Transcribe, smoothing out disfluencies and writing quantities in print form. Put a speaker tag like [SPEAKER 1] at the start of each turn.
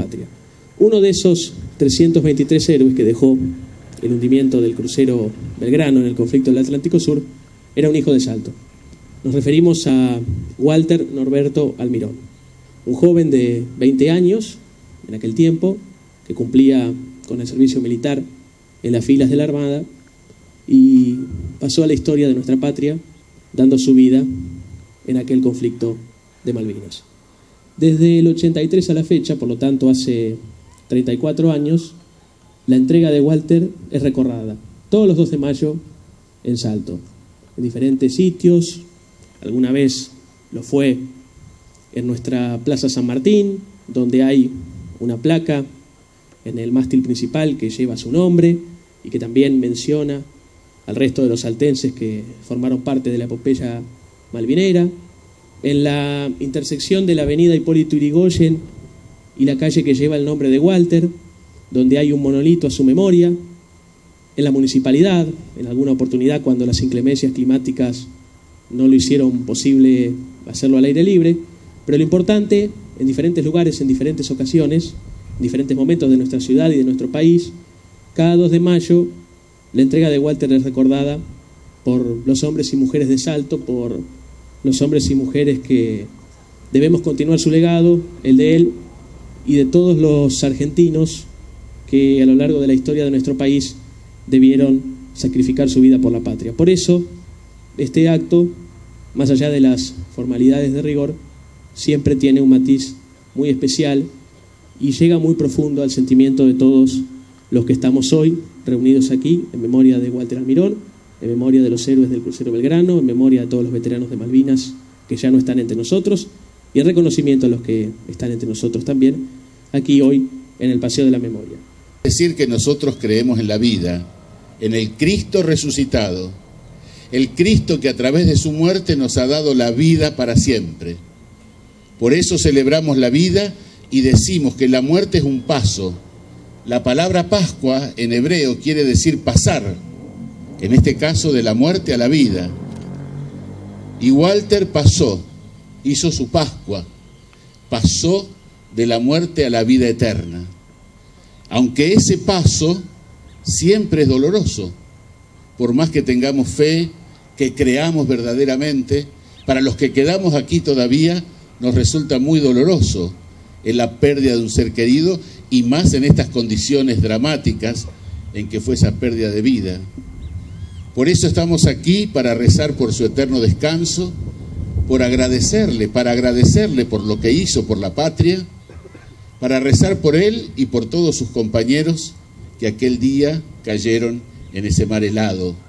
[SPEAKER 1] patria. Uno de esos 323 héroes que dejó el hundimiento del crucero Belgrano en el conflicto del Atlántico Sur era un hijo de Salto. Nos referimos a Walter Norberto Almirón, un joven de 20 años en aquel tiempo que cumplía con el servicio militar en las filas de la Armada y pasó a la historia de nuestra patria dando su vida en aquel conflicto de Malvinas. Desde el 83 a la fecha, por lo tanto hace 34 años, la entrega de Walter es recordada todos los 2 de mayo en Salto, en diferentes sitios. Alguna vez lo fue en nuestra Plaza San Martín, donde hay una placa en el mástil principal que lleva su nombre y que también menciona al resto de los saltenses que formaron parte de la epopeya malvinera. En la intersección de la avenida Hipólito Yrigoyen y la calle que lleva el nombre de Walter, donde hay un monolito a su memoria. En la municipalidad, en alguna oportunidad cuando las inclemencias climáticas no lo hicieron posible hacerlo al aire libre, pero lo importante, en diferentes lugares, en diferentes ocasiones, en diferentes momentos de nuestra ciudad y de nuestro país, cada 2 de mayo la entrega de Walter es recordada por los hombres y mujeres de Salto, por los hombres y mujeres que debemos continuar su legado, el de él y de todos los argentinos que a lo largo de la historia de nuestro país debieron sacrificar su vida por la patria. Por eso, este acto, más allá de las formalidades de rigor, siempre tiene un matiz muy especial y llega muy profundo al sentimiento de todos los que estamos hoy reunidos aquí en memoria de Walter Almirón, en memoria de los héroes del crucero Belgrano, en memoria de todos los veteranos de Malvinas que ya no están entre nosotros y en reconocimiento a los que están entre nosotros también, aquí hoy en el Paseo de la Memoria.
[SPEAKER 2] Decir que nosotros creemos en la vida, en el Cristo resucitado, el Cristo que a través de su muerte nos ha dado la vida para siempre. Por eso celebramos la vida y decimos que la muerte es un paso. La palabra Pascua en hebreo quiere decir pasar, en este caso de la muerte a la vida. Y Walter pasó, hizo su Pascua, pasó de la muerte a la vida eterna. Aunque ese paso siempre es doloroso, por más que tengamos fe, que creamos verdaderamente, para los que quedamos aquí todavía nos resulta muy doloroso en la pérdida de un ser querido y más en estas condiciones dramáticas en que fue esa pérdida de vida. Por eso estamos aquí para rezar por su eterno descanso, para agradecerle por lo que hizo por la patria, para rezar por él y por todos sus compañeros que aquel día cayeron en ese mar helado